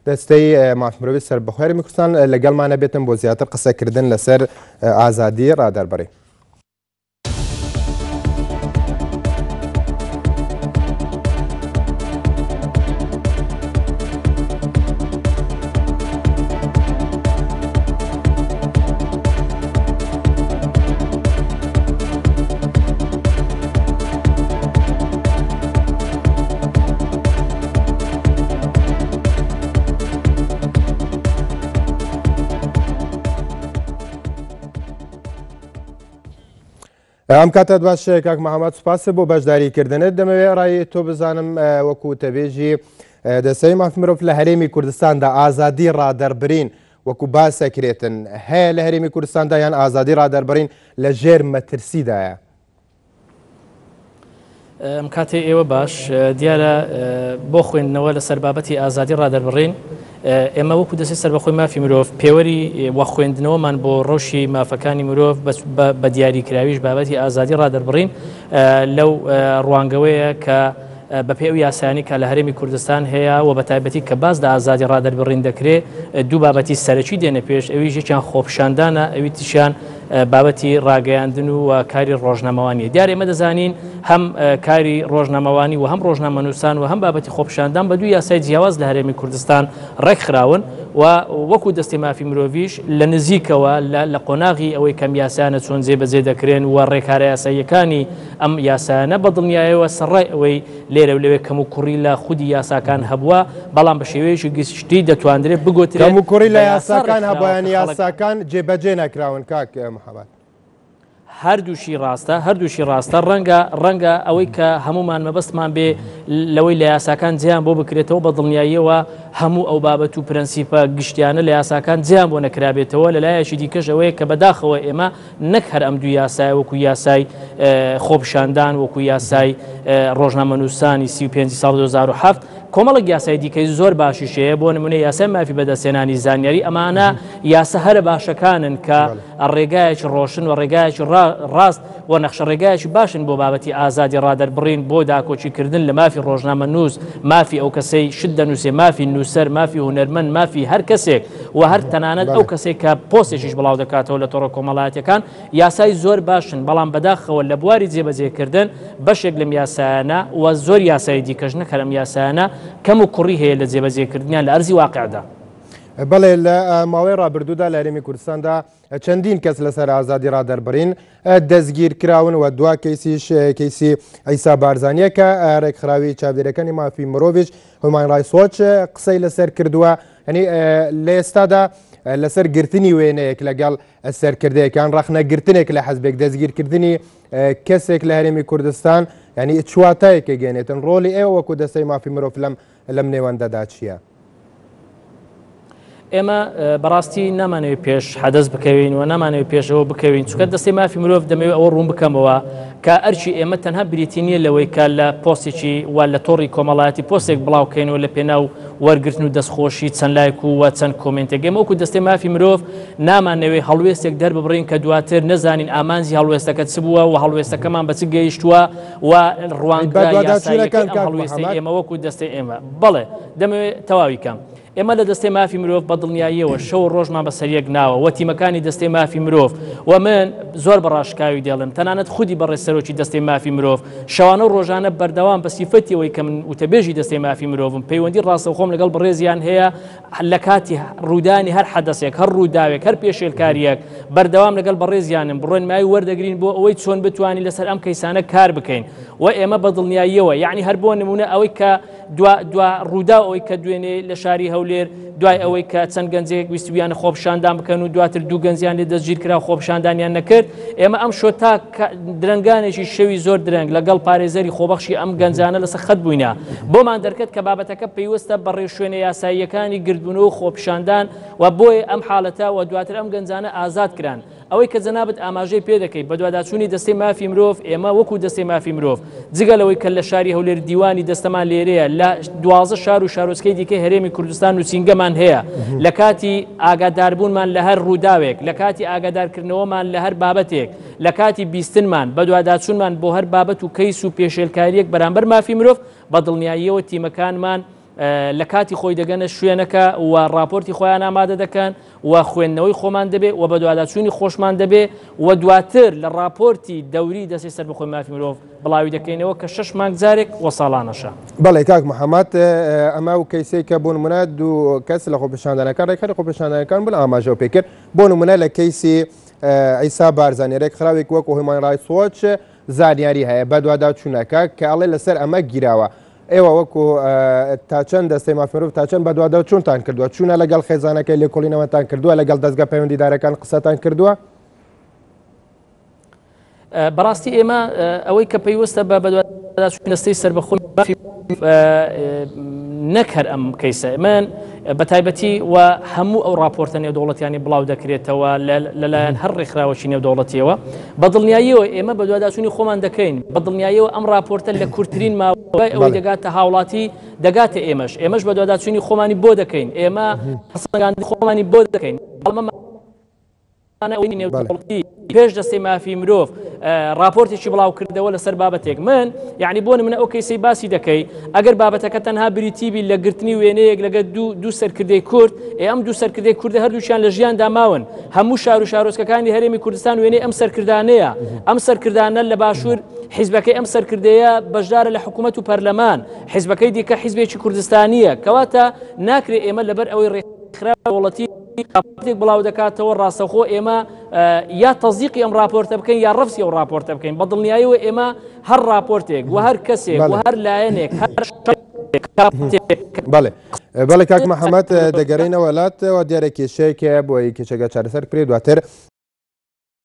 دەستەی مافمرۆوی سەربەخۆیاری کوردستان لەگەڵمانە بێتن بۆ زیاتر قسەکردن لەسەر ئازادی ڕادەربڕین. ئەم کاتت باش کاک محەممەد سوپاس بۆ بەشداریکردنت دەمەوێت ڕای تۆ بزانم وەکو تەبێژی دەسەی مافی مرۆڤ لە هەرێمی کوردستاندا ئازادی ڕادەربڕین وەکو باسەکرێتن هەیە لە هەرێمی کوردستاندا یان ئازادی ڕادەربڕین لە ژێر مەترسیدایە؟ ئەم کاتێ ئێوە باش دیارە بۆ خوێندنەوە لەسەر بابەتی ئازادی ڕادەربڕین ئێمە وەکو دەستی سەربەخۆی مافی مرۆڤ پێوەری وە خوێندنەوەمان بۆ ڕۆژی مافەکانی مرۆڤ بە دیاریکراویش بابەتی ئازادی ڕادەربڕین لەو ڕوانگەوەیە کە بە پێ ئەو یاسانی کە لە هەرێمی کوردستان هەیە و بە تایبەتی کە باز لە ئازادی ڕادەربڕین دەکرێت دوو بابەتی سەرەکی دێنە پێش ئەویش یەکیان خۆپیشاندانە ئەوی تیشیان بابەتی ڕاگەیاندن و کاری ڕۆژنامەوانیە. دیارە ئێمە دەزانین هەم کاری ڕۆژنامەوانی و هەم ڕۆژنامەنووسان و هەم بابەتی خۆپیشاندان بە دوو یاسای جیاواز لە هەرێمی کوردستان ڕێکخراون و وەکو دەستی مافی مرۆڤیش لە نزیکەوە لە قۆناغی ئەوەی کەم یاسانە چۆن جێبەجێ دەکرێن و ڕێکارە یاساییەکانی ئەم یاسانە بە دڵنیایەوە سەرڕای ئەوەی لێرە و لەوێ کەم و کوڕی لە خودی یاساکان هەبووە بەڵام بە شێوەیەکی گشتی دەتوانرێت بگوترێت کەم و کوڕی لە یاساکان هەبوویان یاساکان جێبەجێ نەکراون کاک محەممەد. هەردووشی ڕاستە ڕەنگە ئەوەی کە هەمومان مەبەستمان بێ لەوەی لە یاساکان جیان بۆ بکرێتەوە بە دڵنیاییەوە هەموو ئەو بابەت و پرەنسیپە گشتیانە لە یاساکان جیان بۆ نەکرابێتەوە لەلایەکی دیکەش ئەوەیە کە بەداخەوە ئێمە نەک هەر ئەم دوو یاسای وەکو یاسای خۆپیشاندان وەکو یاسای ڕۆژنامەنووسانی 35 ساڵ 2007 کۆمەڵک یاسای دیکەی زۆر باشیشەیە بۆ نمونە یاسای مافی بەدەستێنانی زانیاری ئەمانە یاسە هەرە باشەکانن کە ڕێگایەکی ڕۆشن و ڕێگایەکی ڕاست و نەخشە ڕێگایەکی باشن بۆ بابەتی ئازادی ڕادەربڕین بۆ داکۆچیکردن لە مافی ڕۆژنامەنووس مافی ئەو کەسەی شت دەنووسێ مافی نووسەر مافی هونەرمەند مافی هەر کەسێک و هەر تەنانەت ئەو کەسێک کە پۆستێکیش بڵاو دەکاتەوە لە تۆڕە کۆمەڵایەتەکان یاسای زۆر باشن بەڵام بەداخەوە لە بواری جێبەجێکردن بەشێک لەم یاسایانە و زۆر یاسای دیکەش نەک هەر ئەم یاسایانە کەم و کوڕی هەیە لە جێبەجێکردنیان لە ئەرزی واقعدا. بەڵێ لە ماوەی ڕابردوودا لە هەرێمی کوردستاندا چەندین کەس لەسەر ئازادی ڕادەربڕین دەستگیر کراون و دوا کەیسیش کەیسی ئەیسا بارزانیە کە ڕێکخراوی چاودێرەکانی مافی مرۆڤیش هومان ڕایتس وۆچ قسەی لەسەر کردووە ینی لە ئێستادا لەسەر گرتنی وێنەیەک لەگەڵ سەرکردەیەکان ڕەخنەگرتنێک لە حەزبێک دەستگیرکردنی کەسێک لە هەرێمی کوردستان ینی چواتایەکە گەێنێتن ڕۆلی ئێوە وەکو دەستەی مافی مرۆڤ لەم نێوەندەدا چییە؟ ئێمە بەڕاستی نامانەوێت پێش حەدەس بکەوین و نامانەوێت پێشەوە بکەوین چونکە دەستی مافی مرۆڤ دەمەوێت ئەوە ڕوون بکەمەوە کە ئەرچی ئێمە تەنها بریتی نییە لەوەی کە لە پۆستێکی وا لە تۆڕی کۆمەڵایەتی پۆستێک بڵاوکەینەوە لە پێناو وەرگرتن و دەستخۆشی چەند لایک و چەند کۆمنتێک ئێمە وەکو دەستی مافی مرۆڤ نامانەوێت هەڵوێستێک دەرببڕین کە دواتر نەزانین ئامانزی هەڵوێستەکە چ بووە و هەڵوێستەکەمان بە چ گەیشتووە و ڕوانگای یاساییەکان هەڵوێستی ئێمە وەکو دەستی ئێمە بەڵێ دەمەوێت تەواوی کەم. ئێمە لە دەستەی مافی مرۆڤ بە دڵنیاییەوە شەو ڕۆژمان بەسەریەک ناوە و تیمەکانی دەستەی مافی مرۆڤ و من زۆر بەڕاشکاوی دێڵم تەنانەت خودی بەڕێسەرۆکی دەستەی مافی مرۆڤ شەوانە و ڕۆژانە بەردەوام بە سیفەتیەوەی کە من وتەبێژی دەستەی مافی مرۆڤم پەیوەندی ڕاستەوخۆم لەگەڵ بەڕێزیان هەیە لە کاتی ڕوودانی هەر حەدەسێک هەر ڕووداوێک هەر پێشێلکاریەک بەردەوام لەگەڵ بەڕێزیانم بڕۆین مای وەردەگرین بۆ ئەوەی چۆن بتوانین لەسەر ئەم کەیسانە کار بکەین و ئێمە بە دڵنیاییەوە یعنی هەر بۆ نمونە ئەوەی کە دوا ڕوودا ئەوەی کە دوێنێ لە شاری هەولێر دوای ئەوەی کە چەند گەنجێک ویستویان خۆپیشاندان بکەن و دواتر دوو گەنجیان لێ دەستگیر کرا خۆپیشاندانیان نەکرد ئێمە ئەم شۆ تا درەنگانێکی شەوی زۆر درەنگ لەگەڵ پارێزەری خۆبەخشی ئەم گەنجانە لەسەر خەت بووینە بۆمان دەرکەت کە بابەتەکە پێیوەستە بەڕێ شوێنە یاساییەکانی گردبوونەوە و خۆپیشاندان و بۆیە ئەم حاڵەتە و دواتر ئەم گەنجانە ئازاد کران ئەوەی کە جەنابەت ئاماژەی پێ دەکەیت بە دوواداچوونی دەستەی مافی مرۆڤ ئێمە وەکو دەستەی مافی مرۆڤ جگەلەوەی کە لە شاری هەولێر دیوانی دەستەمان لێرەیە لە 12 شار و شارۆچکەی دیکەی هەرێمی کوردستان و چینگەمان هەیە لە کاتی ئاگاداربوونمان لە هەر ڕووداوێک لە کاتی ئاگادارکردنەوەمان لە هەر بابەتێک لە کاتی بیستنمان بە دوواداچوونمان بۆ هەر بابەت و کەیس و پێشێلکاریەک بەرامبەر مافی مرۆڤ بە دڵنیاییەوە تیمەکانمان لە کاتی خۆی دەگەنە شوێنەکە و راپۆرتی خۆیان ئامادە دەکەن و خوێندنەوەی خۆمان دەبێ و بە دوواداچوونی خۆشمان دەبێ و دواتر لە راپۆرتی دەوری دەستی سەر بەخۆی مافی مرۆڤ بڵاوی دەکەینەوە کە 6 مانگ جارێک و ساڵانەشە. بەڵێ کاک محەممەد ئەمە و کەیسەی کە بۆ نمونە دوو کەس لە خۆپیشاندانەکان ڕێکخەری خۆپیشاندانەکان بڵ ئاماژەوە پێکرد بۆ نمونە لە کەیسی ئەیسا بارزانانی ڕێکخراوێک وەکو هیومن رایتس وۆچ زانیاری هەیە بە دوواداچوونەکە کە ئەڵێ لەسەر ئەمە گیراوە. ئێوە وەکو تا چەند دەستەی مافی مرۆڤ تا چەند بە دوواداچوونتان کردووە چوونە لەگەڵ خێزانەکەی لێکۆڵینەوەتان کردووە لەگەڵ دەستگا پەیوەندیدارەکان قسەتان کردووە؟ بەڕاستی ئێمە ئەوەی کە پێیوەستە بە بەدواداچوونی دەستەی سەربەخۆی نەک هەر ئەم کەیسە من بە تایبەتی و هەموو ئەو راپۆرتە نێودەوڵەتیانی بڵاو دەکرێتەوە لەلایەن هەر ڕێکخراوەی نێودەوڵەتیەوە بە دڵنیاییەوە ئێمە بە دوواداچوونی خۆمان دەکەین بە دڵنیاییەوە ئەم راپۆرتە لە کورتترین ماوەی ئەوەی دەگاتە هاوڵاتی دەگاتە ئێمەش بە دوواداچوونی خۆمانی بۆ دەکەین ئێمە هەسەنگاندنی خۆمانی بۆ دەکەین پێش دەستەی مافی مرۆڤ راپۆرتێکی بڵاو کردەوە لەسەر بابەتێک من یعنی بۆ نمونە ئەو کەیسەی باسی دەکەی ئەگەر بابەتەکە تەنها بریتیبی لە گرتنی وێنەیەک لەگە دوو سەرکردەی کورد ئەم دوو سەرکردەی کوردە هەردووچیان لە ژیان داماون هەموو شار و شارۆچکەکانی هەرێمی کوردستان وێنەی ئەم سەرکردانەیە ئەم سەرکردانە لە باشوور حیزبەکەی ئەم سەرکردەیە بەشدارە لە حکوومەت و پەرلەمان حیزبەکەی دیکە حیزبێکی کوردستانیە کەواتە ناکرێت ئێمە لەبەر ئەوەی ڕێکخراوەتی راپۆرتێک بڵاو دەکاتەوە ڕاستەخۆ ئێمە یا تەزیقی ئەم راپۆرتە بکەین یا ڕەفسی ئەو راپۆرتە بکەین بە دڵنیاییەوە ئێمە هەر راپۆرتێک و هەر کەسێک و هەر لایەنێک بەڵێ کاک محەممەد دەگەڕێنەوە وڵاتەوە دیارە کێشەیەکە بۆی کێچەکە چارەسەر کرێ دواتر